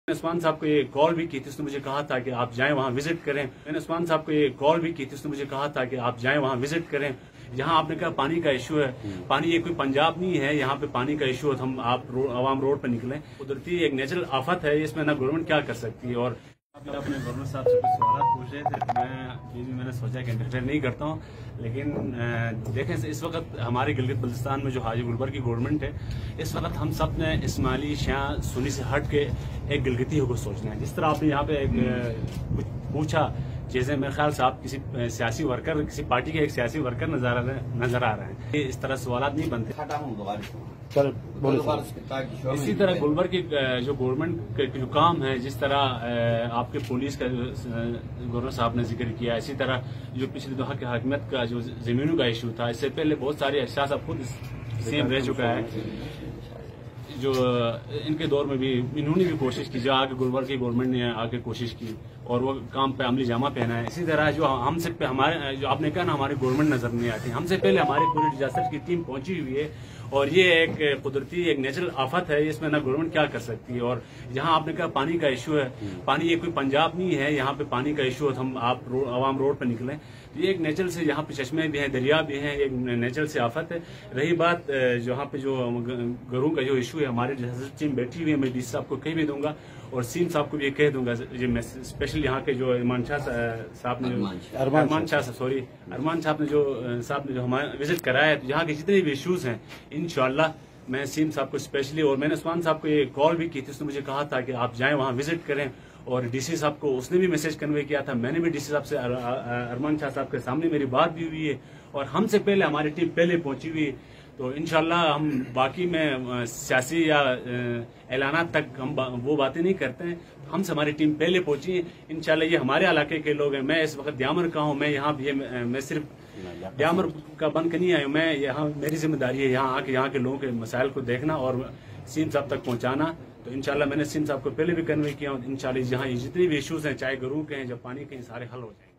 عثمان صاحب کو یہ کال بھی کی تھی، اس نے مجھے کہا تھا کہ آپ جائیں وہاں وزٹ کریں۔ میں نے عثمان صاحب کو یہ کال بھی کی تھی، اس نے مجھے کہا تھا کہ آپ جائیں وہاں وزٹ کریں۔ یہاں آپ نے کہا پانی کا ایشو ہے، پانی یہ کوئی پنجاب نہیں ہے، یہاں پہ پانی کا ایشو ہے، ہم آپ عوام روڈ پہ نکلیں۔ قدرتی ایک نیچرل آفت ہے، اس میں نہ گورنمنٹ کیا کر سکتی ہے۔ اور اپنے گورنر صاحب سے کچھ سوالات پوچھ رہے تھے، میں نے سوچا کہ انٹرفیئر نہیں کرتا ہوں، لیکن دیکھیں اس وقت ہمارے گلگت بلتستان میں جو حاجی گلبر کی گورنمنٹ ہے، اس وقت ہم سب نے اسماعیلی شیعہ سنی سے ہٹ کے ایک گلگتی کو سوچنا ہے۔ جس طرح آپ نے یہاں پہ کچھ پوچھا چیزیں، میرے خیال سے آپ کسی سیاسی ورکر، کسی پارٹی کے ایک سیاسی ورکر نظر آ رہے ہیں، اس طرح سوالات نہیں بنتے۔ اسی طرح گلبر کی جو گورنمنٹ کے جو کام ہے، جس طرح آپ کے پولیس کا گورنر صاحب نے ذکر کیا، اسی طرح جو پچھلے دفعہ کی حاکمیت کا جو زمینوں کا ایشو تھا، اس سے پہلے بہت سارے احساس اب خود سیم رہ چکا ہے، جو ان کے دور میں بھی انہوں نے بھی کوشش کی، جو آگے گلبر کی گورنمنٹ نے آگے کوشش کی اور وہ کام پہ عملی جامہ پہنا ہے۔ اسی طرح جو ہم سے ہمارے جو آپ نے کہا نا ہماری گورنمنٹ نظر نہیں آتی، ہم سے پہلے ہماری پوری ڈیزاسٹر کی ٹیم پہنچی ہوئی ہے، اور یہ ایک قدرتی ایک نیچرل آفت ہے، اس میں نہ گورنمنٹ کیا کر سکتی ہے۔ اور جہاں آپ نے کہا پانی کا ایشو ہے، پانی یہ کوئی پنجاب نہیں ہے، یہاں پہ پانی کا ایشو ہے، ہم آپ عوام روڈ پہ نکلیں۔ یہ ایک نیچرل سے، یہاں پہ چشمے بھی ہیں، دریا بھی ہیں، ایک نیچرل سے آفت ہے۔ رہی بات یہاں پہ جو گھروں کا جو ایشو ہے، ہماری ڈیزاسٹر ٹیم بیٹھی ہوئی ہے، میں ڈی سی صاحب کو کہہ بھی دوں گا اور سیم صاحب کو بھی یہ کہہ دوں گا، اسپیشل یہاں کے جو ارمان شاہ صاحب نے جو ہمارا وزٹ کرایا ہے، یہاں کے جتنے بھی ایشوز ہیں انشاءاللہ میں سیم صاحب کو اسپیشلی، اور میں نے عثمان صاحب کو یہ کال بھی کی تھی، اس نے مجھے کہا تھا کہ آپ جائیں وہاں وزٹ کریں، اور ڈی سی صاحب کو اس نے بھی میسج کنوے کیا تھا، میں نے بھی ڈی سی صاحب سے ارمان شاہ صاحب کے سامنے میری بات بھی ہوئی ہے، اور ہم سے پہلے ہماری ٹیم پہلے پہنچی ہوئی ہے۔ تو انشاءاللہ ہم باقی میں سیاسی یا اعلانات تک ہم وہ باتیں نہیں کرتے ہیں، ہم سے ہماری ٹیم پہلے پہنچی ہے۔ انشاءاللہ یہ ہمارے علاقے کے لوگ ہیں، میں اس وقت دیامر کا ہوں، میں یہاں بھی میں صرف دیامر کا بن کے نہیں آیا ہوں، میں یہاں میری ذمہ داری ہے یہاں آ کے یہاں کے لوگوں کے مسائل کو دیکھنا اور سیم صاحب تک پہنچانا۔ تو انشاءاللہ میں نے سیم صاحب کو پہلے بھی کنوے کیا ہوں، انشاءاللہ جہاں جتنے بھی ایشوز ہیں، چاہے گھروں کے ہیں یا پانی کے ہیں، سارے حل ہو جائیں گے۔